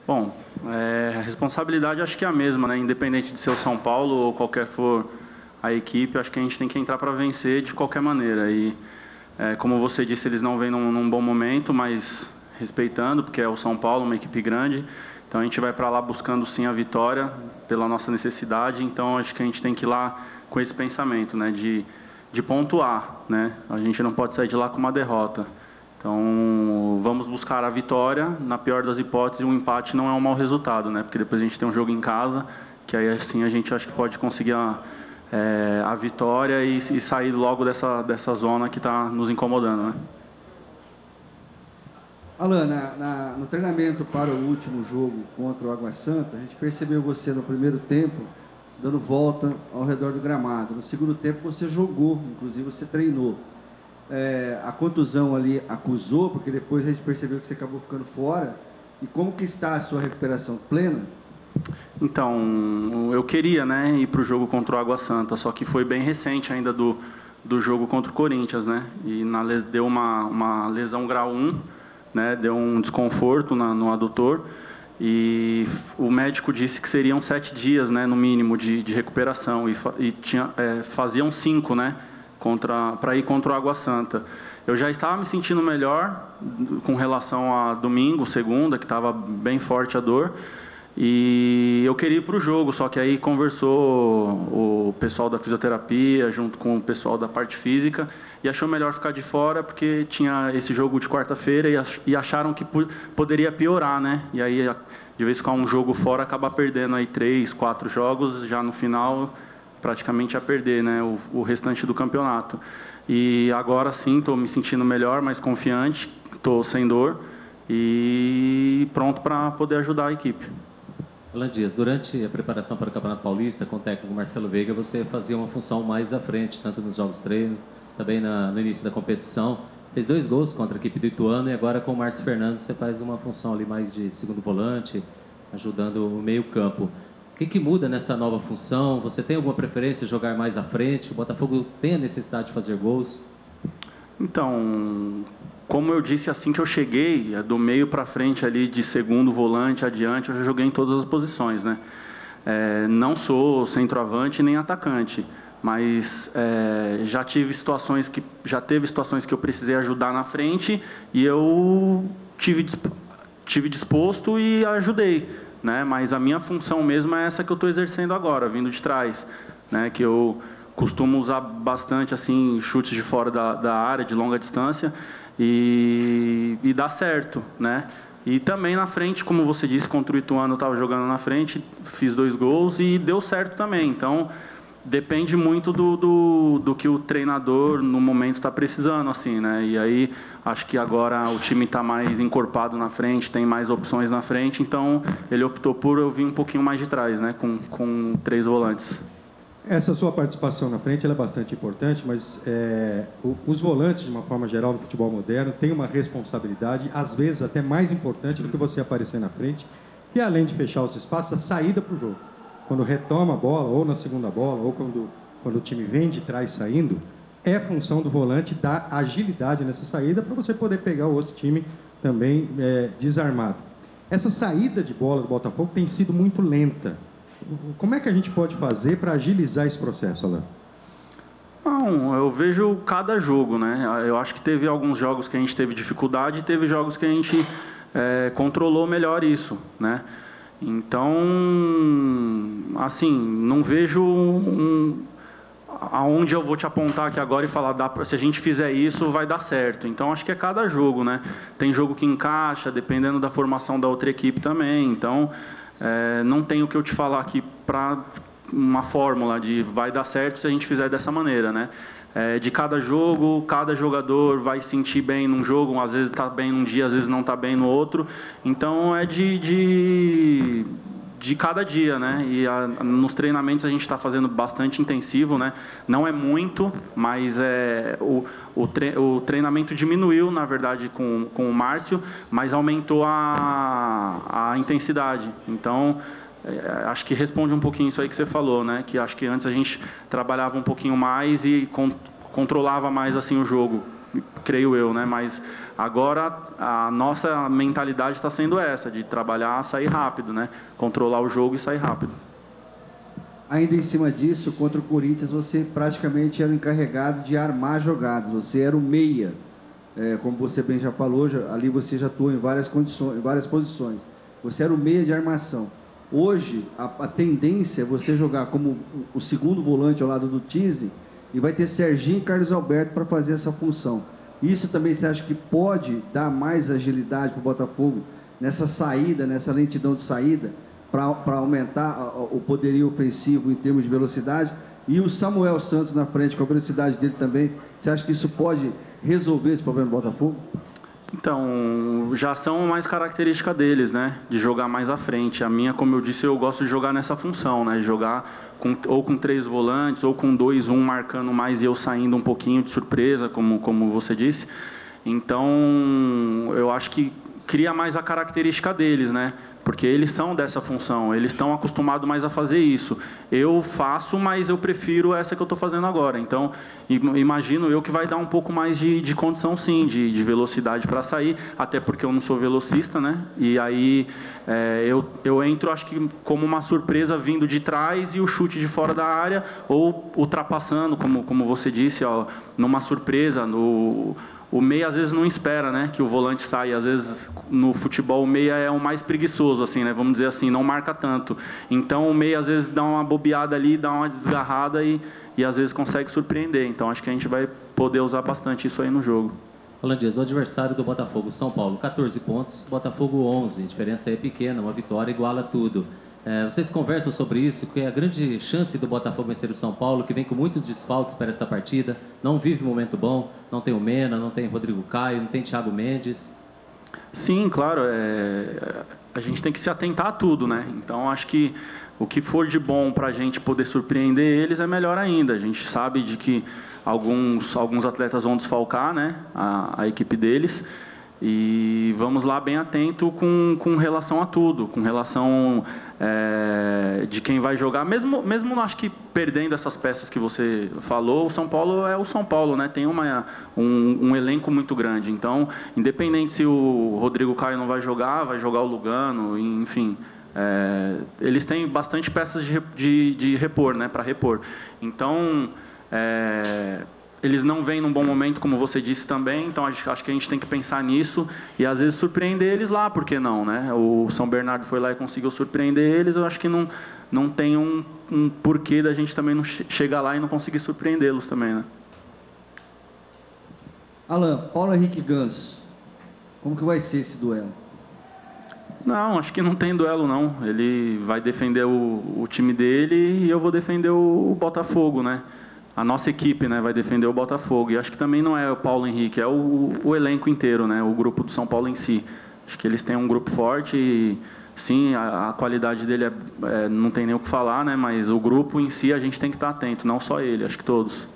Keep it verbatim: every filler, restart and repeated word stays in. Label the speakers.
Speaker 1: Bom, é, a responsabilidade acho que é a mesma, né? Independente de ser o São Paulo ou qualquer for a equipe, acho que a gente tem que entrar para vencer de qualquer maneira. E, é, como você disse, eles não vêm num, num bom momento, mas respeitando, porque é o São Paulo, uma equipe grande. Então a gente vai para lá buscando sim a vitória pela nossa necessidade. Então acho que a gente tem que ir lá com esse pensamento, né? De, de pontuar, né? A gente não pode sair de lá com uma derrota. Então, vamos buscar a vitória. Na pior das hipóteses, um empate não é um mau resultado, né? Porque depois a gente tem um jogo em casa, que aí assim a gente acho que pode conseguir a, é, a vitória e, e sair logo dessa, dessa zona que está nos incomodando, né?
Speaker 2: Alan, na, na, no treinamento para o último jogo contra o Água Santa, a gente percebeu você no primeiro tempo dando volta ao redor do gramado. No segundo tempo você jogou, inclusive você treinou. É, a contusão ali acusou, porque depois a gente percebeu que você acabou ficando fora. E como que está a sua recuperação plena?
Speaker 1: Então, eu queria, né, ir para o jogo contra o Água Santa, só que foi bem recente ainda do, do jogo contra o Corinthians, né? E na, deu uma, uma lesão grau um, né, deu um desconforto na, no adutor. E o médico disse que seriam sete dias, né, no mínimo, de, de recuperação. E, e tinha, é, faziam cinco, né? Para ir contra o Água Santa. Eu já estava me sentindo melhor com relação a domingo, segunda, que estava bem forte a dor, e eu queria ir para o jogo, só que aí conversou o pessoal da fisioterapia junto com o pessoal da parte física e achou melhor ficar de fora porque tinha esse jogo de quarta-feira e acharam que poderia piorar, né? E aí, de vez em quando um jogo fora, acaba perdendo aí três, quatro jogos, já no final praticamente a perder, né, o, o restante do campeonato. E agora sim, estou me sentindo melhor, mais confiante, estou sem dor e pronto para poder ajudar a equipe.
Speaker 3: Alan Dias, durante a preparação para o Campeonato Paulista, com o técnico Marcelo Veiga, você fazia uma função mais à frente, tanto nos jogos treino, também na, no início da competição. Fez dois gols contra a equipe do Ituano e agora com o Márcio Fernandes você faz uma função ali mais de segundo volante, ajudando o meio campo. O que, que muda nessa nova função? Você tem alguma preferência de jogar mais à frente? O Botafogo tem a necessidade de fazer gols?
Speaker 1: Então, como eu disse assim que eu cheguei, do meio para frente ali, de segundo volante adiante, eu já joguei em todas as posições, né? É, não sou centroavante nem atacante, mas é, já tive situações que já teve situações que eu precisei ajudar na frente e eu tive tive disposto e ajudei. Né? Mas a minha função mesmo é essa que eu estou exercendo agora, vindo de trás, né? Que eu costumo usar bastante assim chutes de fora da, da área, de longa distância, e, e dá certo, né? E também na frente, como você disse, contra o Ituano eu estava jogando na frente, fiz dois gols e deu certo também. Então depende muito do, do, do que o treinador no momento está precisando, assim, né? E aí acho que agora o time está mais encorpado na frente, tem mais opções na frente, então ele optou por eu vir um pouquinho mais de trás, né? Com, com três volantes.
Speaker 4: Essa sua participação na frente ela é bastante importante, mas é, o, os volantes, de uma forma geral, no futebol moderno, têm uma responsabilidade, às vezes até mais importante do que você aparecer na frente, que além de fechar os espaços, a saída para o jogo. Quando retoma a bola, ou na segunda bola, ou quando, quando o time vem de trás saindo, é função do volante dar agilidade nessa saída para você poder pegar o outro time também é, desarmado. Essa saída de bola do Botafogo tem sido muito lenta. Como é que a gente pode fazer para agilizar esse processo, Alan?
Speaker 1: Não, eu vejo cada jogo, né? Eu acho que teve alguns jogos que a gente teve dificuldade e teve jogos que a gente é, controlou melhor isso, né? Então, assim, não vejo um, aonde eu vou te apontar aqui agora e falar, dá pra, se a gente fizer isso, vai dar certo. Então, acho que é cada jogo, né? Tem jogo que encaixa, dependendo da formação da outra equipe também. Então, é, não tem o que eu te falar aqui para uma fórmula de vai dar certo se a gente fizer dessa maneira, né? É, de cada jogo, cada jogador vai sentir bem num jogo, às vezes está bem num dia, às vezes não está bem no outro. Então, é de, de, de cada dia, né? E a, nos treinamentos a gente está fazendo bastante intensivo, né? Não é muito, mas é, o, o, tre, o treinamento diminuiu, na verdade, com, com o Márcio, mas aumentou a, a intensidade. Então, É, acho que responde um pouquinho isso aí que você falou, né? Que acho que antes a gente trabalhava um pouquinho mais e con controlava mais assim o jogo, creio eu, né? Mas agora a nossa mentalidade está sendo essa, de trabalhar, sair rápido, né? Controlar o jogo e sair rápido.
Speaker 2: Ainda em cima disso, contra o Corinthians, você praticamente era o encarregado de armar jogadas. Você era o meia, é, como você bem já falou, já, ali você já atuou em várias condições, em várias posições. Você era o meia de armação. Hoje, a, a tendência é você jogar como o, o segundo volante ao lado do Tizzi, e vai ter Serginho e Carlos Alberto para fazer essa função. Isso também você acha que pode dar mais agilidade para o Botafogo nessa saída, nessa lentidão de saída, para aumentar o poderio ofensivo em termos de velocidade? E o Samuel Santos na frente, com a velocidade dele também, você acha que isso pode resolver esse problema do Botafogo?
Speaker 1: Então, já são mais características deles, né? De jogar mais à frente. A minha, como eu disse, eu gosto de jogar nessa função, né? De jogar com, ou com três volantes, ou com dois, um marcando mais e eu saindo um pouquinho de surpresa, como, como você disse. Então, eu acho que cria mais a característica deles, né? Porque eles são dessa função, eles estão acostumados mais a fazer isso. Eu faço, mas eu prefiro essa que eu estou fazendo agora. Então, imagino eu que vai dar um pouco mais de, de condição, sim, de, de velocidade para sair, até porque eu não sou velocista, né? E aí é, eu, eu entro, acho que como uma surpresa vindo de trás e o chute de fora da área, ou ultrapassando, como, como você disse, ó, numa surpresa, no... O meia às vezes não espera, né, que o volante saia. Às vezes no futebol o meia é o mais preguiçoso, assim, né, vamos dizer assim, não marca tanto. Então o meia às vezes dá uma bobeada ali, dá uma desgarrada e, e às vezes consegue surpreender. Então acho que a gente vai poder usar bastante isso aí no jogo.
Speaker 3: Alan Dias, o adversário do Botafogo, São Paulo, quatorze pontos, Botafogo onze, a diferença é pequena, uma vitória iguala tudo. É, vocês conversam sobre isso, que é a grande chance do Botafogo vencer o São Paulo, que vem com muitos desfalques para essa partida, não vive um momento bom, não tem o Mena, não tem Rodrigo Caio, não tem Thiago Mendes.
Speaker 1: Sim, claro, é, a gente tem que se atentar a tudo, né? Então acho que o que for de bom para a gente poder surpreender eles é melhor ainda. A gente sabe de que alguns, alguns atletas vão desfalcar, né, a, a equipe deles. E vamos lá bem atento com, com relação a tudo, com relação é, de quem vai jogar, mesmo, mesmo acho que perdendo essas peças que você falou, o São Paulo é o São Paulo, né? Tem uma, um, um elenco muito grande, então independente se o Rodrigo Caio não vai jogar, vai jogar o Lugano, enfim, é, eles têm bastante peças de, de, de repor, né? Para repor, então é, eles não vêm num bom momento, como você disse também, então acho, acho que a gente tem que pensar nisso e às vezes surpreender eles lá, por que não, né? O São Bernardo foi lá e conseguiu surpreender eles, eu acho que não, não tem um, um porquê da gente também não chegar lá e não conseguir surpreendê-los também, né?
Speaker 2: Alan, Paulo Henrique Ganso, como que vai ser esse duelo?
Speaker 1: Não, acho que não tem duelo não, ele vai defender o, o time dele e eu vou defender o, o Botafogo, né? A nossa equipe, né, vai defender o Botafogo. E acho que também não é o Paulo Henrique, é o, o elenco inteiro, né, o grupo do São Paulo em si. Acho que eles têm um grupo forte e, sim, a, a qualidade dele é, é, não tem nem o que falar, né, mas o grupo em si a gente tem que estar atento, não só ele, acho que todos.